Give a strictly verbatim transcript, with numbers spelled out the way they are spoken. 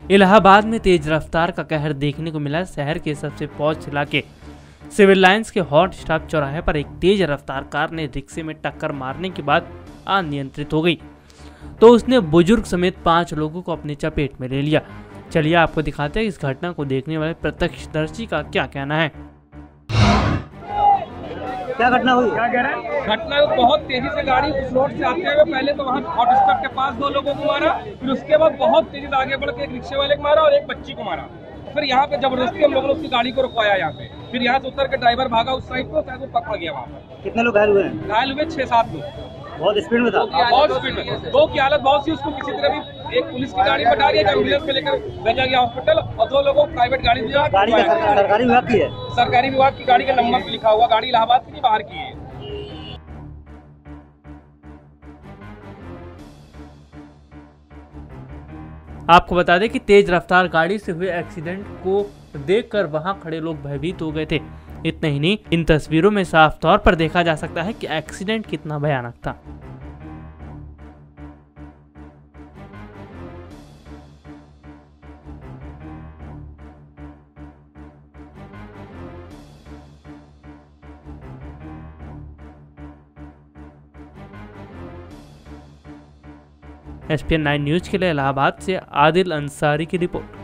इलाहाबाद में तेज रफ्तार का कहर देखने को मिला। शहर के सबसे पॉश इलाके सिविल लाइंस के हॉट स्टॉप चौराहे पर एक तेज रफ्तार कार ने रिक्शे में टक्कर मारने के बाद अनियंत्रित हो गई तो उसने बुजुर्ग समेत पांच लोगों को अपनी चपेट में ले लिया। चलिए आपको दिखाते हैं इस घटना को देखने वाले प्रत्यक्षदर्शी का क्या कहना है। क्या घटना हुई? क्या कह रहे हैं? घटना बहुत तेजी से गाड़ी उस रोड से आते हुए पहले तो वहाँ हॉट स्टॉप के पास दो लोगों को मारा, फिर उसके बाद बहुत तेजी से आगे बढ़ के एक रिक्शे वाले को मारा और एक बच्ची को मारा। फिर यहाँ पे जबरदस्ती हम लोगों ने उसकी गाड़ी को रुकवाया यहाँ पे, फिर यहाँ से उतर के ड्राइवर भागा उस साइड को, शायद वो पकड़ गया वहाँ पर। कितने लोग घायल हुए हैं? घायल हुए छह सात लोग। बहुत स्पीड में था? बहुत स्पीड में। दो की हालत बहुत सी, उसको किसी तरह भी एक पुलिस की गाड़ी बैठा दिया, एम्बुलेंस में लेकर भेजा गया हॉस्पिटल, और दो लोगों को प्राइवेट गाड़ी दिया। गाड़ी सरकारी विभाग की है? सरकारी विभाग की गाड़ी का नंबर पे लिखा हुआ, गाड़ी इलाहाबाद की नहीं बाहर की है। आपको बता दें कि तेज रफ्तार गाड़ी से हुए एक्सीडेंट को देखकर वहां खड़े लोग भयभीत हो गए थे। इतना ही नहीं, इन तस्वीरों में साफ तौर पर देखा जा सकता है कि एक्सीडेंट कितना भयानक था। S P N nine news के लिए इलाहाबाद से आदिल अंसारी की रिपोर्ट।